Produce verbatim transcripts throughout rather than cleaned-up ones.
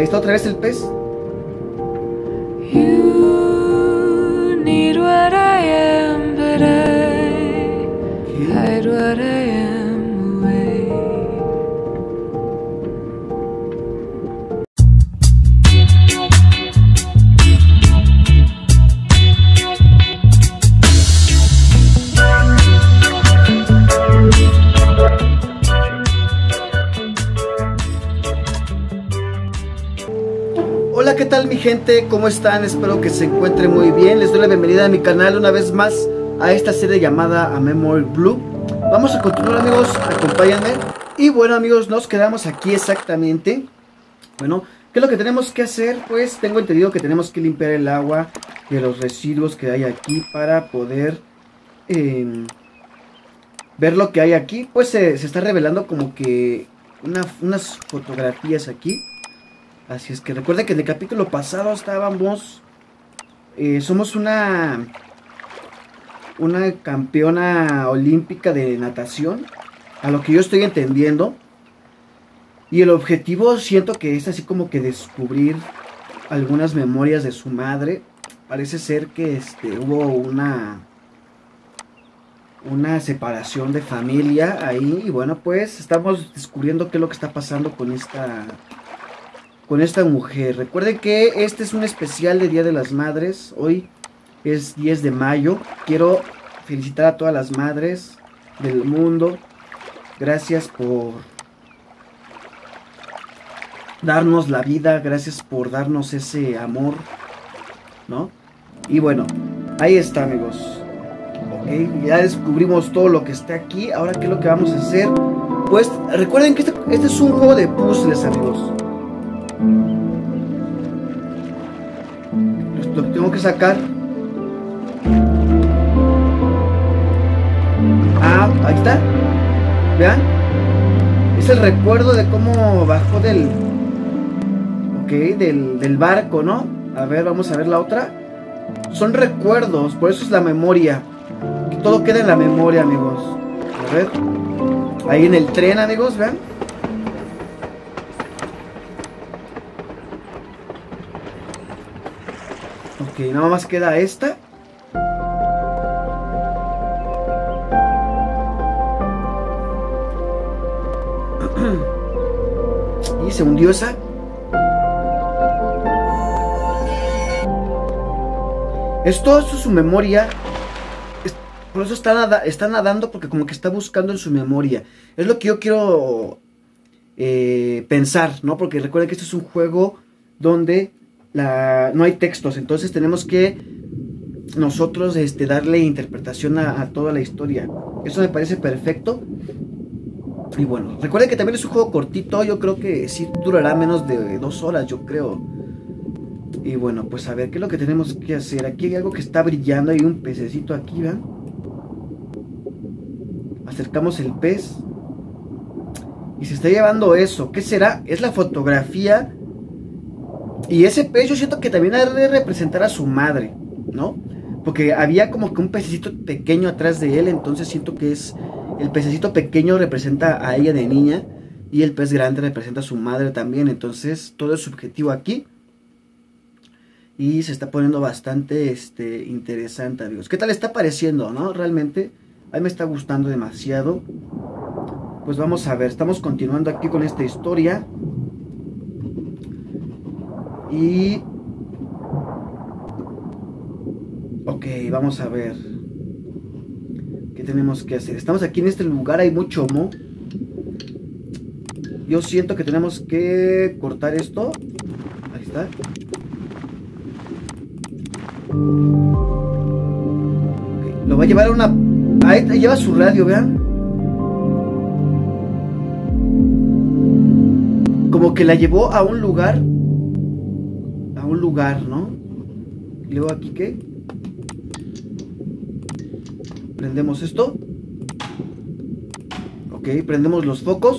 está otra vez el pez. You need what I am, but I hide what I am away. Hola, ¿qué tal mi gente? ¿Cómo están? Espero que se encuentren muy bien. Les doy la bienvenida a mi canal una vez más a esta serie llamada A Memory Blue. Vamos a continuar, amigos, acompáñenme. Y bueno, amigos, nos quedamos aquí exactamente. Bueno, ¿qué es lo que tenemos que hacer? Pues tengo entendido que tenemos que limpiar el agua de los residuos que hay aquí para poder eh, ver lo que hay aquí. Pues se, se está revelando como que una, unas fotografías aquí. Así es que recuerden que en el capítulo pasado estábamos, eh, somos una, una campeona olímpica de natación, a lo que yo estoy entendiendo. Y el objetivo siento que es así como que descubrir algunas memorias de su madre. Parece ser que este, hubo una, una separación de familia ahí. Y bueno, pues estamos descubriendo qué es lo que está pasando con esta... con esta mujer. Recuerden que este es un especial de Día de las Madres. Hoy es diez de mayo. Quiero felicitar a todas las madres del mundo. Gracias por darnos la vida. Gracias por darnos ese amor, ¿no? Y bueno, ahí está, amigos. Ok, ya descubrimos todo lo que está aquí. Ahora, ¿qué es lo que vamos a hacer? Pues recuerden que este, este es un juego de puzzles, amigos. Lo tengo que sacar. Ah, ahí está. Vean. Es el recuerdo de cómo bajó del... Ok, del, del barco, ¿no? A ver, vamos a ver la otra. Son recuerdos, por eso es la memoria. Todo queda en la memoria, amigos. A ver. Ahí en el tren, amigos, vean. Ok, nada más queda esta. Y se hundió esa. Esto, esto es su memoria. Es, por eso está, nada, está nadando, porque como que está buscando en su memoria. Es lo que yo quiero eh, pensar, ¿no? Porque recuerden que este es un juego donde... La, no hay textos, entonces tenemos que nosotros este, darle interpretación a, a toda la historia. Eso me parece perfecto. Y bueno, recuerden que también es un juego cortito. Yo creo que sí durará menos de dos horas, yo creo. Y bueno, pues a ver, ¿qué es lo que tenemos que hacer? Aquí hay algo que está brillando. Hay un pececito aquí, ¿ven? Acercamos el pez y se está llevando eso. ¿Qué será? Es la fotografía. Y ese pez yo siento que también ha de representar a su madre, ¿no? Porque había como que un pececito pequeño atrás de él. Entonces siento que es... el pececito pequeño representa a ella de niña. Y el pez grande representa a su madre también. Entonces todo es subjetivo aquí. Y se está poniendo bastante este, interesante, amigos. ¿Qué tal está pareciendo, no? Realmente a mí me está gustando demasiado. Pues vamos a ver. Estamos continuando aquí con esta historia. Y... ok, vamos a ver qué tenemos que hacer. Estamos aquí en este lugar, hay mucho moho. Yo siento que tenemos que cortar esto. Ahí está. Okay, lo va a llevar a una... ahí lleva su radio, vean. Como que la llevó a un lugar... un lugar, ¿no? Y luego aquí, ¿qué? Prendemos esto. Ok, prendemos los focos.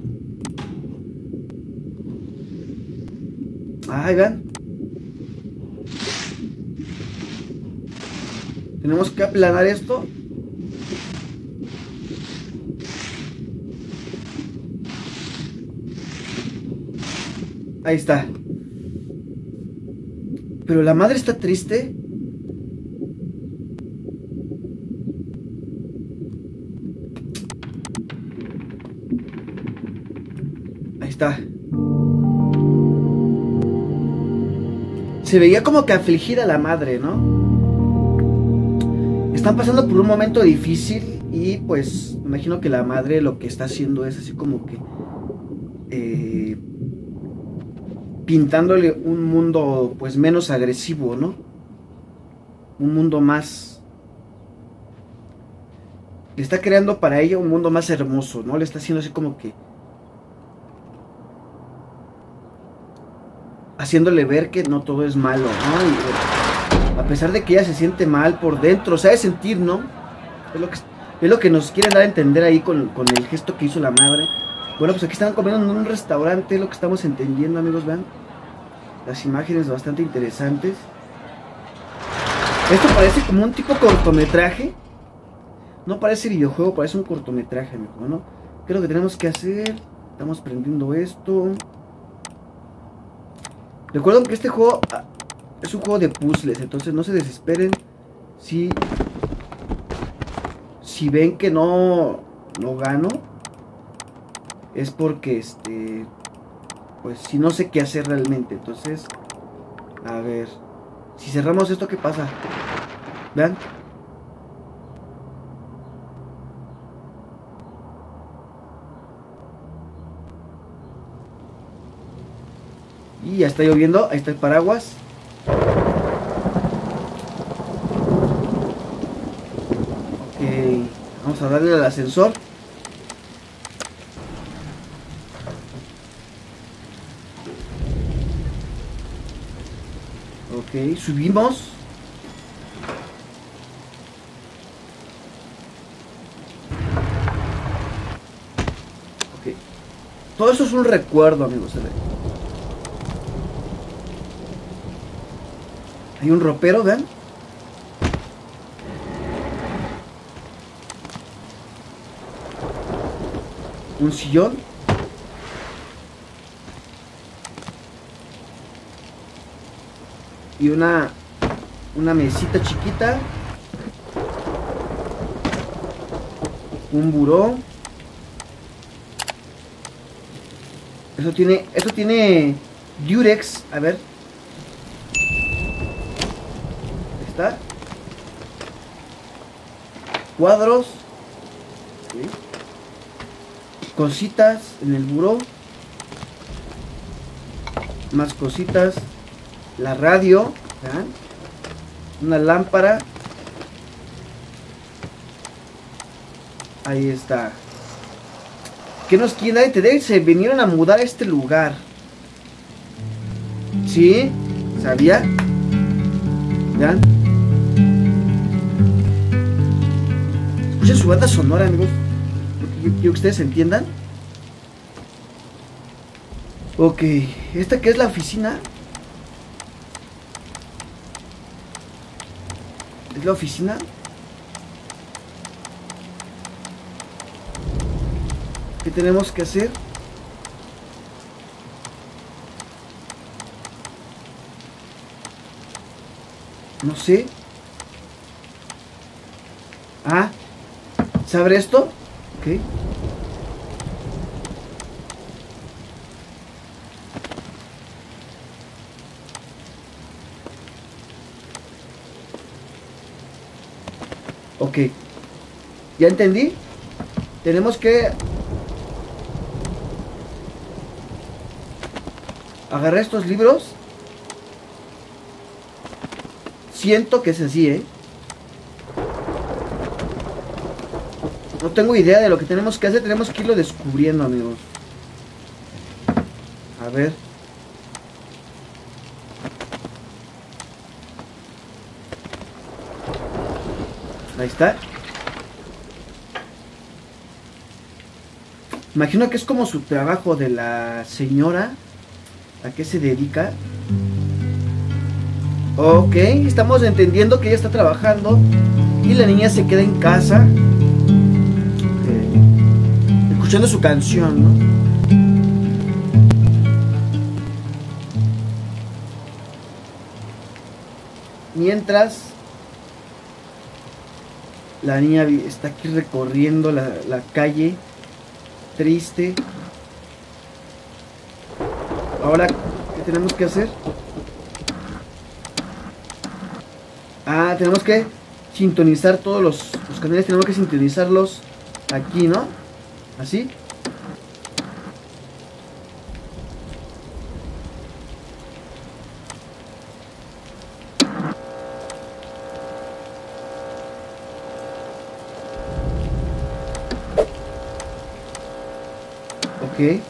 Ahí vean. Tenemos que aplanar esto. Ahí está. Pero la madre está triste. Ahí está. Se veía como que afligida la madre, ¿no? Están pasando por un momento difícil y pues me imagino que la madre lo que está haciendo es así como que eh, pintándole un mundo pues menos agresivo, ¿no? Un mundo más... Le está creando para ella un mundo más hermoso, ¿no? Le está haciendo así como que... haciéndole ver que no todo es malo, ¿no? Y, a pesar de que ella se siente mal por dentro, sabe sentir, ¿no? Es lo que, es lo que nos quiere dar a entender ahí con, con el gesto que hizo la madre. Bueno, pues aquí están comiendo en un restaurante, es lo que estamos entendiendo, amigos, vean. Las imágenes bastante interesantes. Esto parece como un tipo cortometraje. No parece videojuego, parece un cortometraje, amigo, ¿no? ¿Qué es lo que tenemos que hacer? Estamos prendiendo esto. Recuerden que este juego es un juego de puzzles, entonces no se desesperen si, si ven que no, no gano. Es porque, este, pues si no sé qué hacer realmente. Entonces, a ver, si cerramos esto, ¿qué pasa? Vean. Y ya está lloviendo, ahí está el paraguas. Ok, vamos a darle al ascensor. Ok, subimos. Ok, todo eso es un recuerdo, amigos. Hay un ropero, vean. Un sillón. Y una una mesita chiquita. Un buró. Eso tiene, eso tiene Durex, a ver. Está. Cuadros. ¿Sí? Cositas en el buró. Más cositas. La radio. ¿Vean? Una lámpara. Ahí está. ¿Qué nos quiere entender? Se vinieron a mudar a este lugar. ¿Sí? ¿Sabía? ¿Vean? Escuchen su banda sonora, amigos. Quiero que ustedes entiendan. Ok, ¿esta qué es la oficina? ¿Es la oficina? ¿Qué tenemos que hacer? No sé. Ah, ¿se abre esto? Ok. Ok. Ya entendí. Tenemos que agarrar estos libros. Siento que es así, ¿eh? No tengo idea de lo que tenemos que hacer. Tenemos que irlo descubriendo, amigos. A ver. Ahí está. Imagino que es como su trabajo de la señora. ¿A qué se dedica? Ok, estamos entendiendo que ella está trabajando y la niña se queda en casa eh, escuchando su canción, ¿no? Mientras la niña está aquí recorriendo la, la calle, triste. Ahora, ¿qué tenemos que hacer? Ah, tenemos que sintonizar todos los, los canales. Tenemos que sintonizarlos aquí, ¿no? Así. Ok.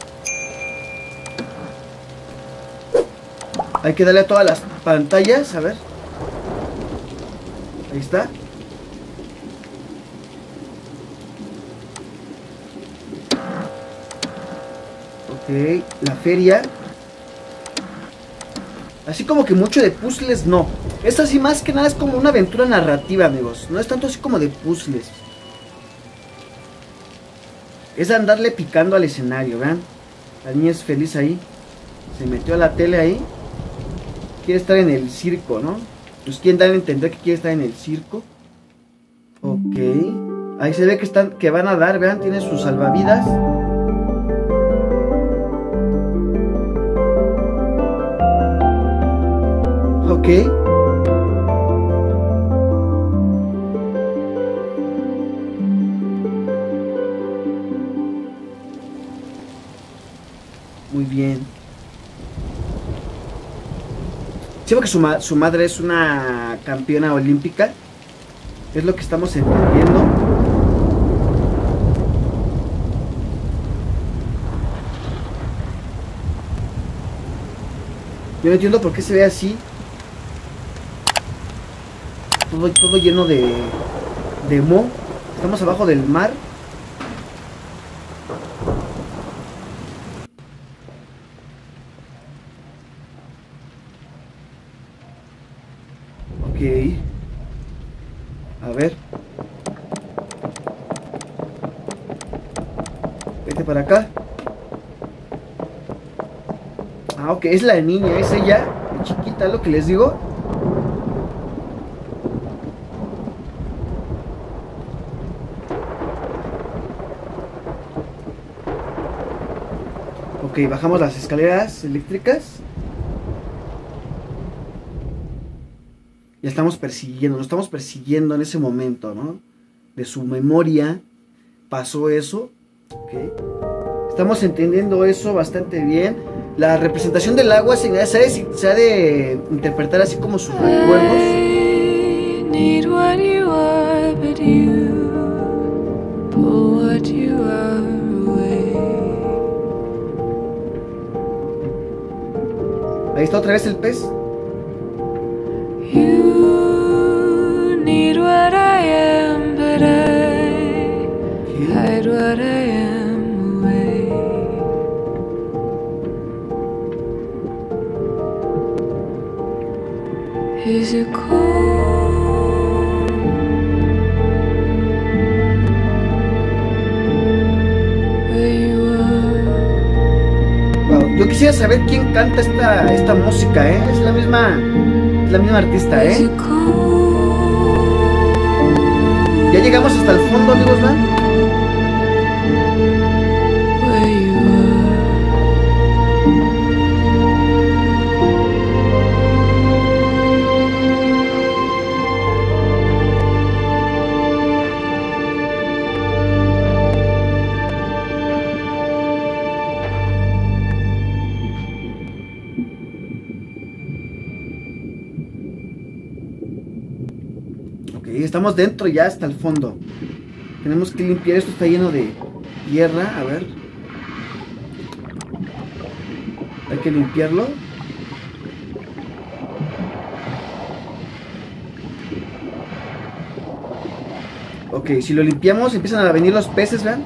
Hay que darle a todas las pantallas, a ver. Ahí está. Ok, la feria. Así como que mucho de puzzles, no. Esta sí más que nada es como una aventura narrativa, amigos. No es tanto así como de puzzles. Es andarle picando al escenario, vean. La niña es feliz ahí. Se metió a la tele ahí. Quiere estar en el circo, ¿no? Pues quieren dar a entender que quiere estar en el circo. Ok. Ahí se ve que están, que van a dar, vean, tiene sus salvavidas. Ok. Muy bien. Sí, porque su, ma su madre es una campeona olímpica. Es lo que estamos entendiendo. Yo no entiendo por qué se ve así. Todo, todo lleno de, de moho. Estamos abajo del mar. Ok. A ver. Vete para acá. Ah, ok, es la niña, es ella, chiquita, lo que les digo. Ok, bajamos las escaleras eléctricas. Ya estamos persiguiendo, nos estamos persiguiendo en ese momento, ¿no? De su memoria pasó eso. Ok. Estamos entendiendo eso bastante bien. La representación del agua se, se, ha de, se ha de interpretar así como sus recuerdos. I need what you are, but you pull what you are away. Ahí está otra vez el pez. You need what I am, but I hide what I am away. Is it cold? Where you are? Wow, yo quisiera saber quién canta esta, esta música, ¿eh? Es la misma, es la misma artista, Is ¿eh? it cold? Ya llegamos hasta el fondo, amigos, ¿no? Where you Ok, estamos dentro ya hasta el fondo. Tenemos que limpiar, esto está lleno de tierra, a ver. Hay que limpiarlo. Ok, si lo limpiamos empiezan a venir los peces, ¿vean?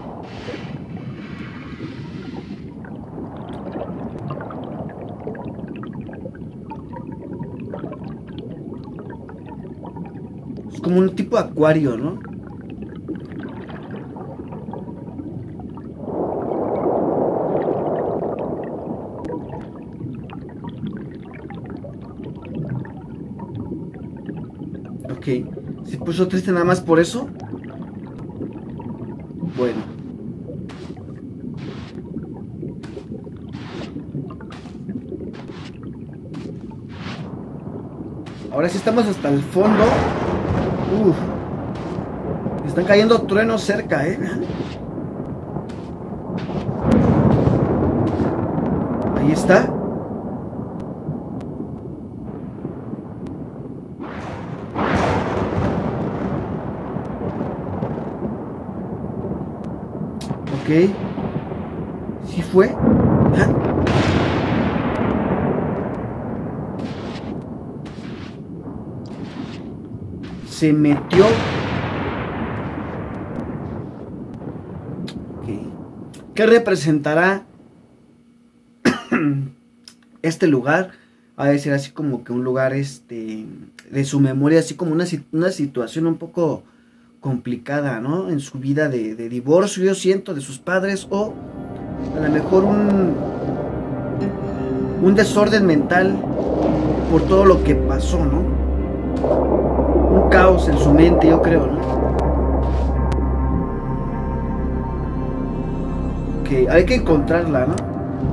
Es como un tipo de acuario, ¿no? Ok. ¿Se puso triste nada más por eso? Bueno. Ahora sí estamos hasta el fondo. Uf. Están cayendo truenos cerca, eh. Ahí está. Ok. ¿Sí fue? ¿Ah? Se metió. Okay. ¿Qué representará este lugar? Va a decir así como que un lugar este de su memoria, así como una, una situación un poco complicada, ¿no? En su vida de, de divorcio, yo siento, de sus padres, o a lo mejor un un desorden mental por todo lo que pasó, ¿no? Un caos en su mente, yo creo, ¿no? Ok, hay que encontrarla, ¿no?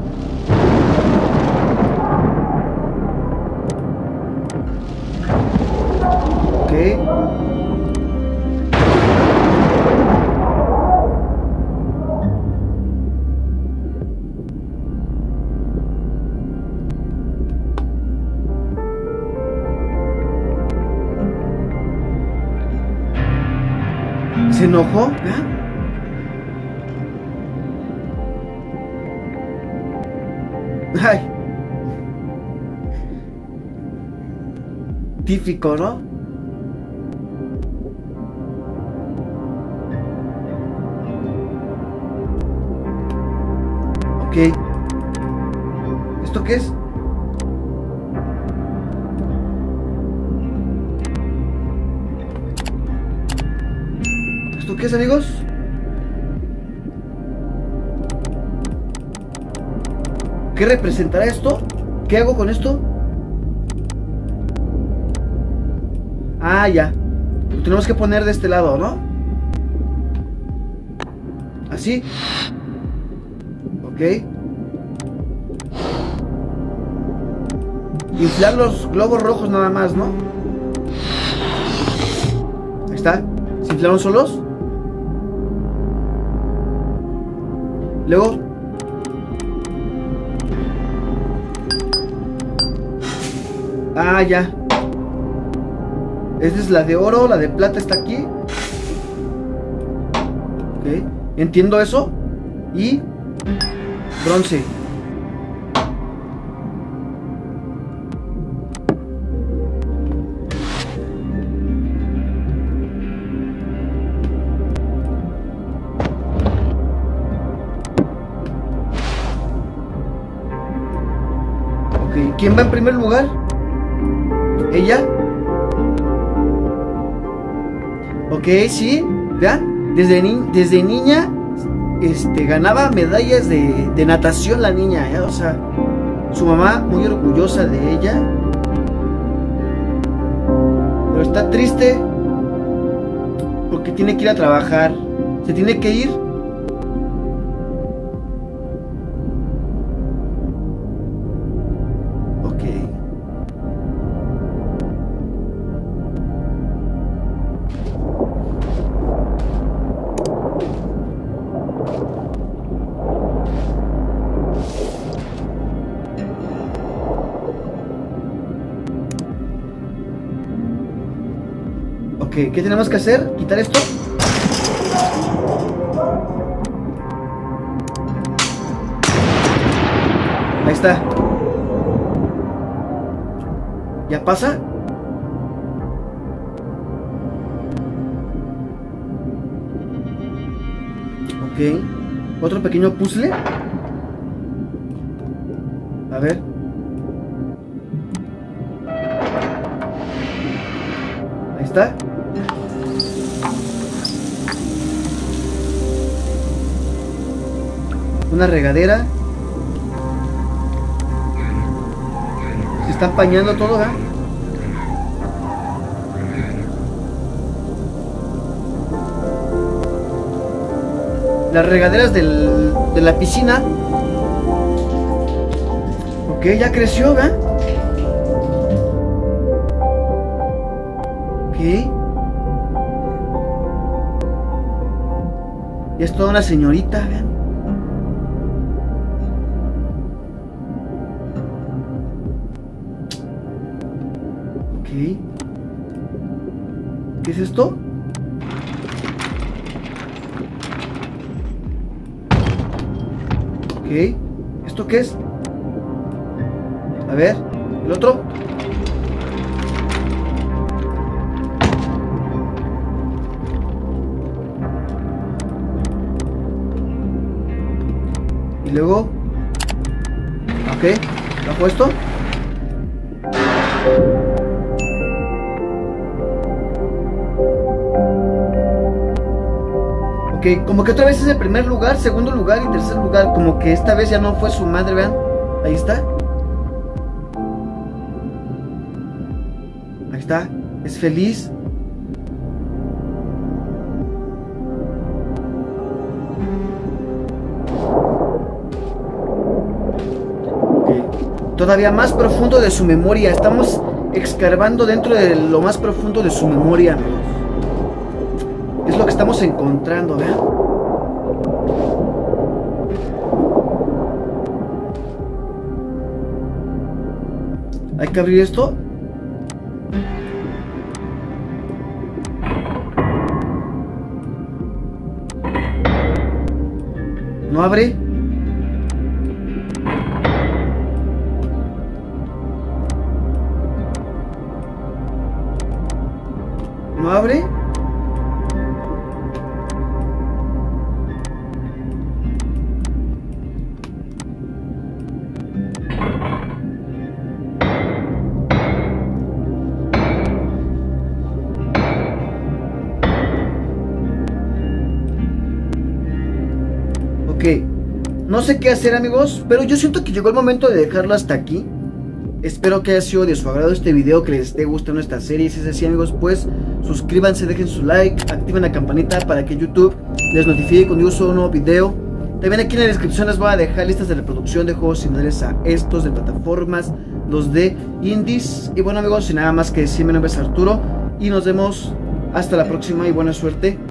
Ok. ¿Se enojó? ¿Ah? Ay. Típico, ¿no? Ok. ¿Esto qué es? ¿Esto qué es, amigos? ¿Qué representará esto? ¿Qué hago con esto? Ah, ya. Lo tenemos que poner de este lado, ¿no? Así. Ok. Inflar los globos rojos nada más, ¿no? Ahí está. ¿Se inflaron solos? Luego. Ah, ya. Esta es la de oro, la de plata está aquí. Ok. Entiendo eso. Y bronce. Ok. ¿Quién va en primer lugar? ¿Ella? Ok, sí, vean, desde, ni desde niña este, ganaba medallas de, de natación la niña, ¿eh? O sea, su mamá muy orgullosa de ella, pero está triste porque tiene que ir a trabajar, se tiene que ir. Ok. Ok, ¿qué tenemos que hacer? ¿Quitar esto? Ahí está. ¿Ya pasa? Ok. Otro pequeño puzzle. A ver. Ahí está. Una regadera. Se está empañando todo, ¿eh? las regaderas del, de la piscina. Ok, ya creció, ¿ven? Ok. Ya es toda una señorita, ¿ven? Ok. ¿Qué es esto? Ok. ¿Esto qué es? A ver, el otro. Y luego. Ok, bajo esto. Ok, como que otra vez es el primer lugar, segundo lugar y tercer lugar. Como que esta vez ya no fue su madre, vean. Ahí está. Ahí está. Es feliz. Ok. Todavía más profundo de su memoria. Estamos escarbando dentro de lo más profundo de su memoria, amigos. Es lo que estamos encontrando, vean. Hay que abrir esto. No abre. No abre. Ok, no sé qué hacer, amigos, pero yo siento que llegó el momento de dejarlo hasta aquí. Espero que haya sido de su agrado este video, que les esté gustando esta serie. Si es así, amigos, pues suscríbanse, dejen su like, activen la campanita para que YouTube les notifique cuando yo suba un nuevo video. También aquí en la descripción les voy a dejar listas de reproducción de juegos similares a estos, de plataformas, dos D, indies. Y bueno, amigos, sin nada más que decir, mi nombre es Arturo y nos vemos hasta la próxima y buena suerte.